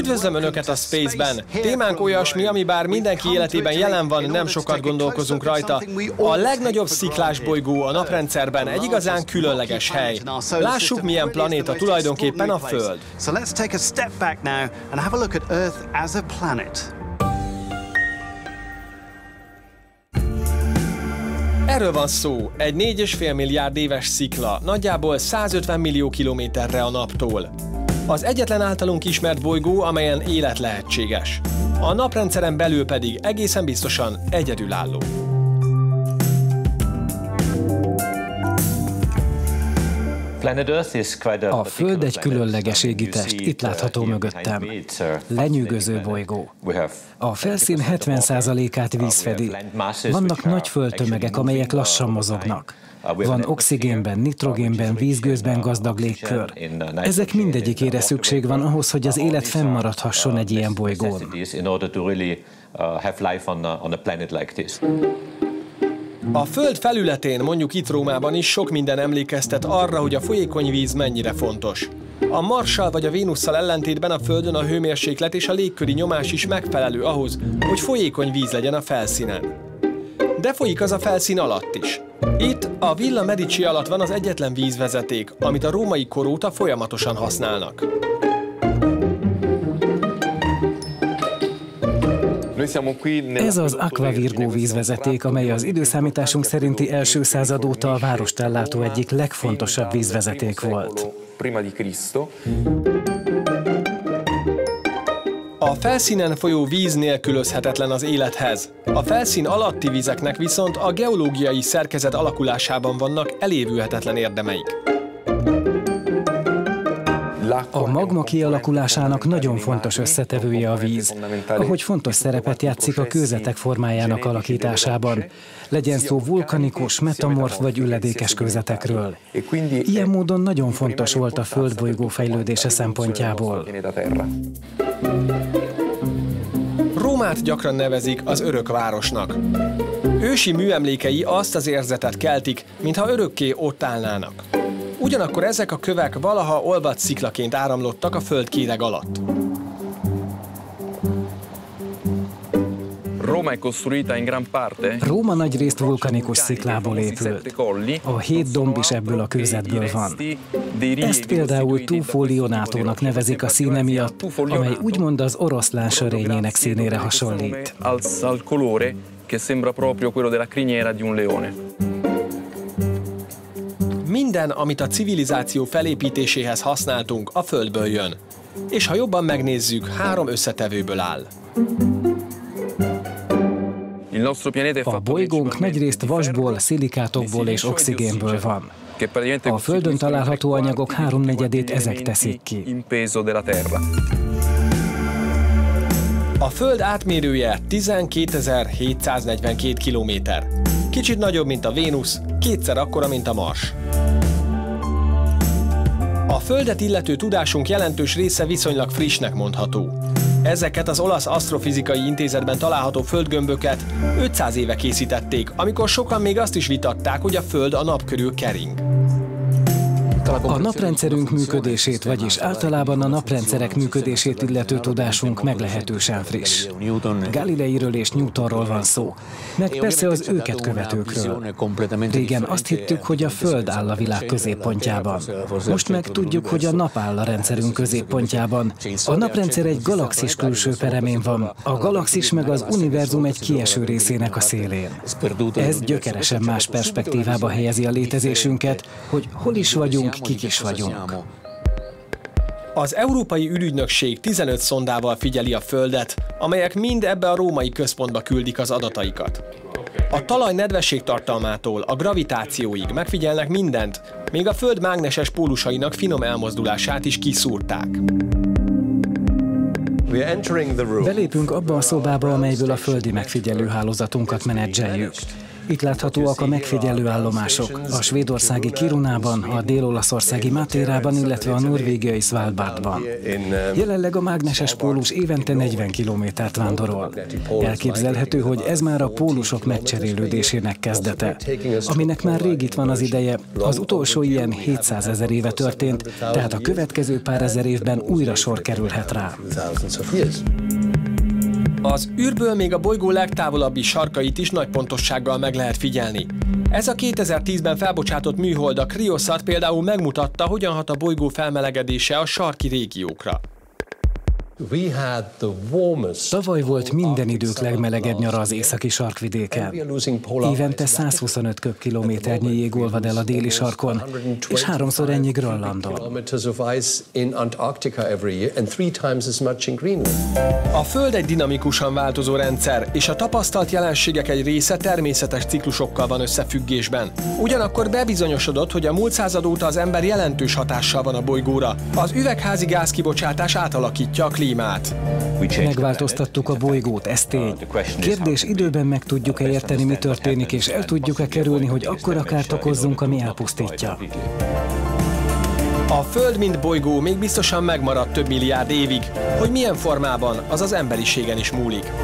Üdvözlöm Önöket a Space-ben! Témánk olyasmi, ami bár mindenki életében jelen van, nem sokat gondolkozunk rajta. A legnagyobb sziklás bolygó a naprendszerben egy igazán különleges hely. Lássuk, milyen planéta tulajdonképpen a Föld. Erről van szó, egy 4,5 milliárd éves szikla, nagyjából 150 millió kilométerre a naptól. Az egyetlen általunk ismert bolygó, amelyen élet lehetséges. A naprendszeren belül pedig egészen biztosan egyedülálló. A Föld egy különleges égitest, itt látható mögöttem. Lenyűgöző bolygó. A felszín 70%-át víz fedi. Vannak nagy földtömegek, amelyek lassan mozognak. Van oxigénben, nitrogénben, vízgőzben gazdag légkör. Ezek mindegyikére szükség van ahhoz, hogy az élet fennmaradhasson egy ilyen bolygón. A Föld felületén, mondjuk itt Rómában is sok minden emlékeztet arra, hogy a folyékony víz mennyire fontos. A Marssal vagy a Vénusszal ellentétben a Földön a hőmérséklet és a légköri nyomás is megfelelő ahhoz, hogy folyékony víz legyen a felszínen. De folyik az a felszín alatt is. Itt a Villa Medici alatt van az egyetlen vízvezeték, amit a római kor óta folyamatosan használnak. Ez az Aqua Virgo vízvezeték, amely az időszámításunk szerinti első század óta a várost ellátó egyik legfontosabb vízvezeték volt. A felszínen folyó víz nélkülözhetetlen az élethez. A felszín alatti vizeknek viszont a geológiai szerkezet alakulásában vannak elévülhetetlen érdemeik. A magma kialakulásának nagyon fontos összetevője a víz, ahogy fontos szerepet játszik a kőzetek formájának alakításában, legyen szó vulkanikus, metamorf vagy üledékes kőzetekről. Ilyen módon nagyon fontos volt a földbolygó fejlődése szempontjából. Rómát gyakran nevezik az örök városnak. Ősi műemlékei azt az érzetet keltik, mintha örökké ott állnának. Ugyanakkor ezek a kövek valaha olvadt sziklaként áramlottak a földkéreg alatt. Róma nagyrészt vulkanikus sziklából épült. A 7 domb is ebből a kőzetből van. Ezt például Tufo Leonatónak nevezik a színe miatt, amely úgymond az oroszlán sörényének színére hasonlít. Minden, amit a civilizáció felépítéséhez használtunk, a Földből jön. És ha jobban megnézzük, 3 összetevőből áll. A bolygónk nagyrészt vasból, szilikátokból és oxigénből van. A Földön található anyagok 3/4-ét ezek teszik ki. A Föld átmérője 12.742 kilométer. Kicsit nagyobb, mint a Vénusz, 2-szer akkora, mint a Mars. A Földet illető tudásunk jelentős része viszonylag frissnek mondható. Ezeket az olasz asztrofizikai intézetben található földgömböket 500 éve készítették, amikor sokan még azt is vitatták, hogy a Föld a nap körül kering. A naprendszerünk működését, vagyis általában a naprendszerek működését illető tudásunk meglehetősen friss. Galileiről és Newtonról van szó, meg persze az őket követőkről. Régen azt hittük, hogy a Föld áll a világ középpontjában. Most meg tudjuk, hogy a nap áll a rendszerünk középpontjában. A naprendszer egy galaxis külső peremén van, a galaxis meg az univerzum egy kieső részének a szélén. Ez gyökeresen más perspektívába helyezi a létezésünket, hogy hol is vagyunk, kik is vagyunk. Az Európai Ürügynökség 15 szondával figyeli a Földet, amelyek mind ebbe a római központba küldik az adataikat. A talaj nedvességtartalmától a gravitációig megfigyelnek mindent, még a Föld mágneses pólusainak finom elmozdulását is kiszúrták. Belépünk abba a szobába, amelyből a földi megfigyelő hálózatunkat menedzseljük. Itt láthatóak a megfigyelő állomások, a svédországi Kirunában, a dél-olaszországi Matérában, illetve a norvégiai Svalbardban. Jelenleg a mágneses pólus évente 40 kilométert vándorol. Elképzelhető, hogy ez már a pólusok megcserélődésének kezdete, aminek már rég itt van az ideje. Az utolsó ilyen 700 000 éve történt, tehát a következő pár ezer évben újra sor kerülhet rá. Az űrből még a bolygó legtávolabbi sarkait is nagy pontossággal meg lehet figyelni. Ez a 2010-ben felbocsátott műhold, a CryoSat például megmutatta, hogyan hat a bolygó felmelegedése a sarki régiókra. Tavaly volt minden idők legmelegebb nyara az északi sarkvidéken. Évente 125 köbkilométernyi jég olvad el a déli sarkon, és 3-szor ennyi Grönlandon. A Föld egy dinamikusan változó rendszer, és a tapasztalt jelenségek egy része természetes ciklusokkal van összefüggésben. Ugyanakkor bebizonyosodott, hogy a múlt század óta az ember jelentős hatással van a bolygóra. Az üvegházi gázkibocsátás átalakítja a klímát. Megváltoztattuk a bolygót, ez tény. Kérdés, időben meg tudjuk-e érteni, mi történik, és el tudjuk-e kerülni, hogy akkora kárt okozzunk, ami elpusztítja. A Föld, mint bolygó még biztosan megmarad több milliárd évig. Hogy milyen formában, az az emberiségen is múlik.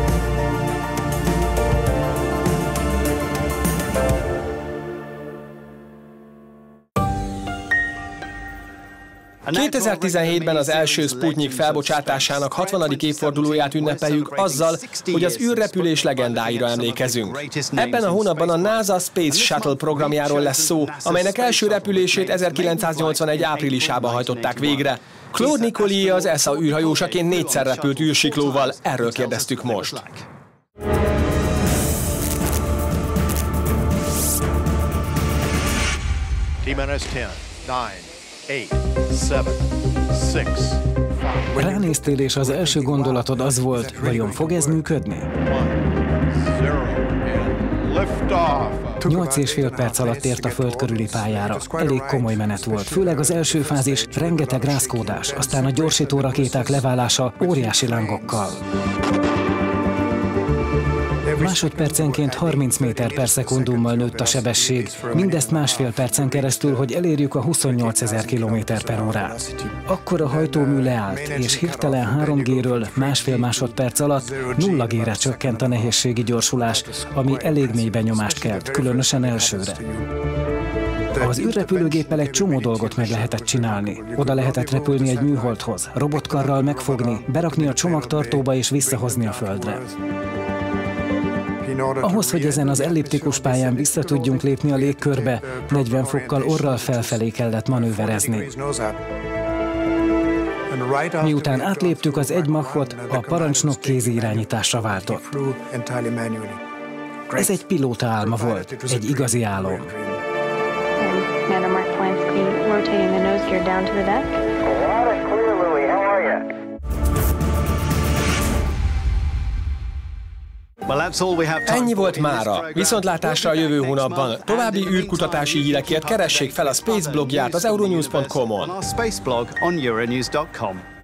2017-ben az első Sputnik felbocsátásának 60. évfordulóját ünnepeljük azzal, hogy az űrrepülés legendáira emlékezünk. Ebben a hónapban a NASA Space Shuttle programjáról lesz szó, amelynek első repülését 1981. áprilisában hajtották végre. Claude Nicollier az ESA űrhajósaként 4-szer repült űrsiklóval, erről kérdeztük most. T-10, 9, 8, 7, 6, 5. Ránéztél, és az első gondolatod az volt, vajon fog ez működni? 8,5 perc alatt ért a Föld körüli pályára. Elég komoly menet volt, főleg az első fázis, rengeteg rázkódás, aztán a gyorsító rakéták leválása óriási lángokkal. Másodpercenként 30 méter per szekundummal nőtt a sebesség, mindezt másfél percen keresztül, hogy elérjük a 28 000 km/h. Akkor a hajtómű leállt, és hirtelen 3G-ről másfél másodperc alatt 0G-re csökkent a nehézségi gyorsulás, ami elég mély benyomást kelt, különösen elsőre. Az űrrepülőgéppel egy csomó dolgot meg lehetett csinálni. Oda lehetett repülni egy műholdhoz, robotkarral megfogni, berakni a csomagtartóba és visszahozni a Földre. Ahhoz, hogy ezen az elliptikus pályán vissza tudjunk lépni a légkörbe, 40 fokkal orral felfelé kellett manőverezni. Miután átléptük az 1 Machot, a parancsnok kézi irányításra váltott. Ez egy pilóta álma volt, egy igazi álom. Ennyi volt mára. Viszontlátásra a jövő hónapban. További űrkutatási hírekért keressék fel a Space blogját az euronews.com-on.